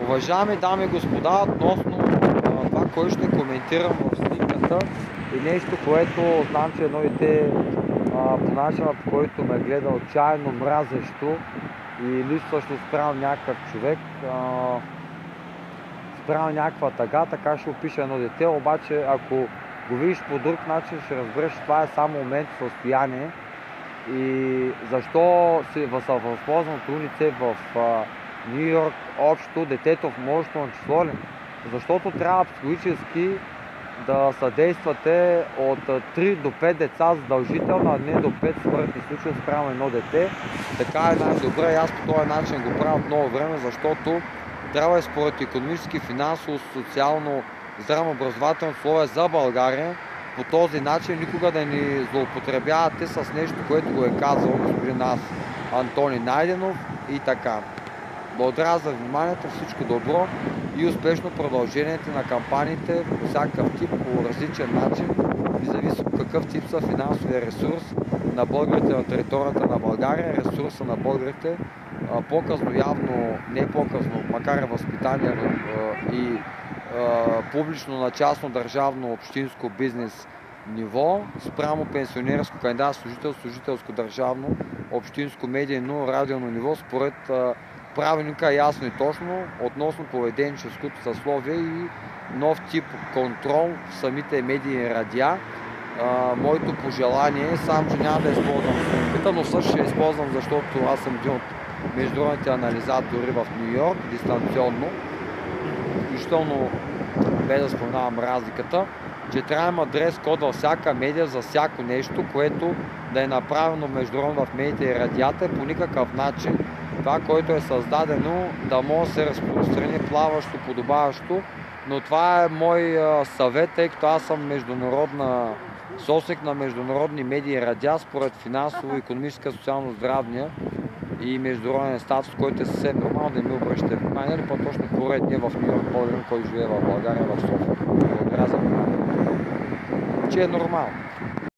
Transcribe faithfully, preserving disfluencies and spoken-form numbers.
Уважаеми дами и господа, относно а, това, което ще коментирам в снимката е нещо, което знам, че едно дете а, по начина, по който ме гледа отчаяно мразещо и липсващо спрямо някакъв човек, а, спрямо някаква тъга, така ще опиша едно дете, обаче ако го видиш по друг начин, ще разбереш, че това е само момент, състояние и защо се възползваното унице в Ню Йорк общо детето в множествено число ли? Защото трябва психологически да съдействате от три до пет деца задължително, а не до пет смъртни случаи спрямо едно дете. Така е най-добре. Аз по този начин го правя много време, защото трябва и според икономически, финансово, социално, здравообразователно условие за България по този начин никога да ни злоупотребявате с нещо, което го е казал господин нас Антони Найденов и така. Благодаря за вниманието, всичко добро и успешно продължението на кампаниите по всякакъв тип, по различен начин, независимо какъв тип са финансовия ресурс на българите на територията на България, ресурса на българите, по-късно явно, не по-късно, макар и възпитание и публично на частно, държавно, общинско, бизнес ниво, спрямо пенсионерско, кандидат, служител, служителско, държавно, общинско, медийно, радиално ниво, според правилника ясно и точно относно поведенческото съсловие и нов тип контрол в самите медийни радиа. А, моето пожелание е само, че няма да използвам снимката, но също ще използвам, защото аз съм един от международните анализатори в Ню Йорк, дистанционно. Включително, без да споменавам разликата, че трябва да има дрес код във всяка медия за всяко нещо, което да е направено международно в медиите и радиата и по никакъв начин това, което е създадено, да може да се разпространи плаващо, подобаващо, но това е мой съвет, тъй като аз съм международна собственик на международни медии и радиа, според финансово, икономическа, социално-здравния и международен статус, който е съвсем нормално да ми обръщате внимание, или по-точно поредния в Ню Йорк, българин, който живее в България, в София. Благодаря за вниманието. Че е нормално.